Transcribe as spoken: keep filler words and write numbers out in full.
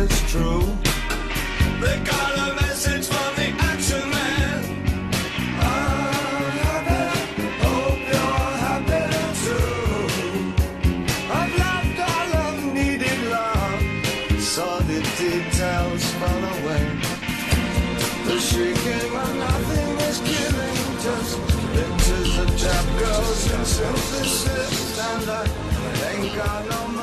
it's true. They got a message from the action man. I'm happy, hope you're happy too. I've loved all I've needed love, saw the details fall away. The shrieking when nothing is killing, just pictures of chap girls and synthesis, and I ain't got no